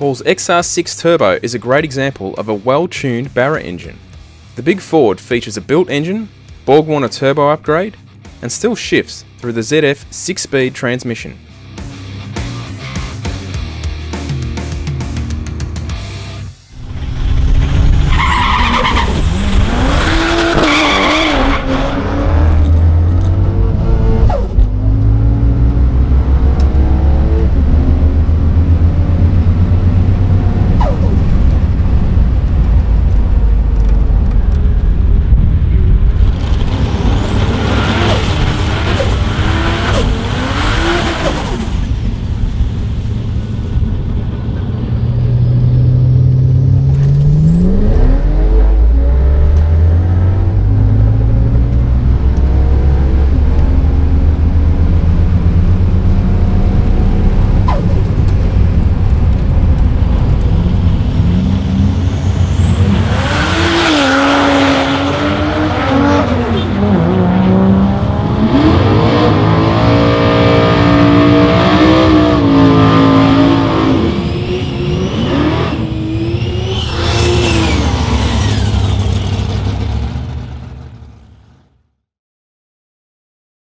Paul's XR6 Turbo is a great example of a well-tuned Barra engine. The big Ford features a built engine, Borg Warner turbo upgrade, and still shifts through the ZF 6-speed transmission.